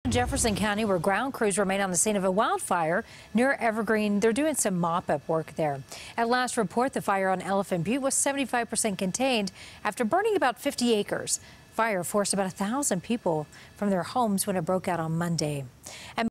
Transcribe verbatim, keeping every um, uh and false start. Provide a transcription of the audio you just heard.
Jefferson County, where ground crews remain on the scene of a wildfire near Evergreen. They're doing some mop-up work there. At last report, the fire on Elephant Butte was seventy-five percent contained after burning about fifty acres. Fire forced about a thousand people from their homes when it broke out on Monday. And